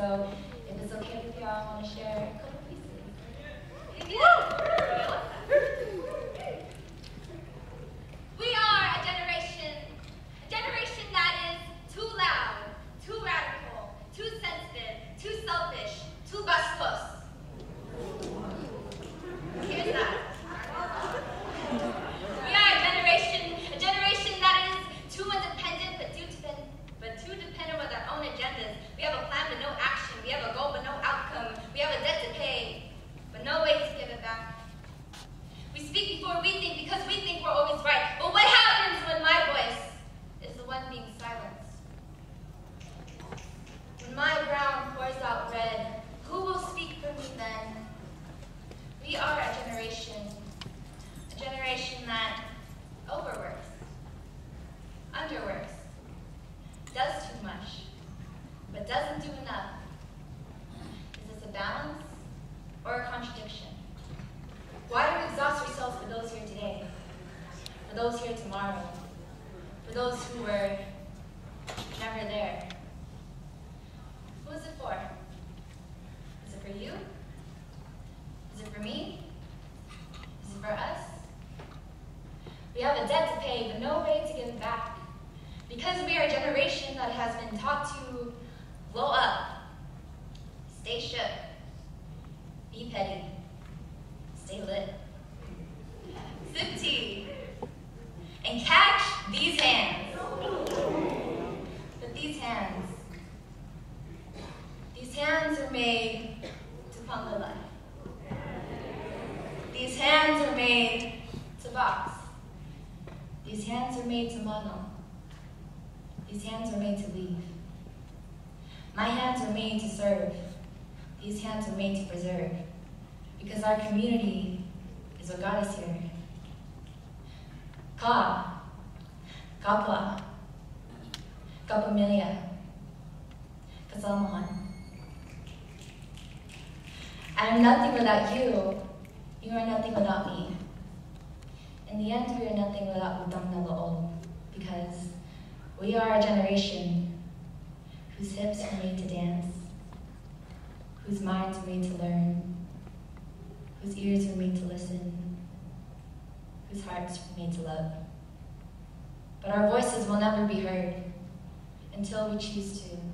so if it's okay with y'all, I want to share a couple pieces. We are a generation that is too loud, too radical, too sensitive, too selfish, too bus. Here's that. We are a generation that is too independent, but too dependent with our own agendas. We have a plan but no action. We have a goal but no outcome. We have a debt to pay, but no way to give it back. We speak before we think because we think we're always right. But what happens when my voice is the one being silenced? When my brown pours out red, who will speak for me then? We are a generation that overworks, underworks, does too much, but doesn't do enough. Is this a balance or a contradiction? Why do we exhaust ourselves for those here today, for those here tomorrow, for those who were never there? Who is it for? Is it for you? Is it for me? Is it for us? We have a debt to pay, but no way to give it back. Because we are a generation that has been taught to blow up, stay shook, be petty, stay lit, sip tea, and catch these hands. But these hands are made to pump the life. These hands are made to box. These hands are made to mono. These hands are made to leave. My hands are made to serve. These hands are made to preserve. Because our community is what got us here. Ka, kapwa, kapamilya, kasamahan. I am nothing without you. You are nothing without me. In the end, we are nothing without utang na loob, because we are a generation whose hips are made to dance, whose minds are made to learn, whose ears are made to listen, whose hearts are made to love. But our voices will never be heard until we choose to.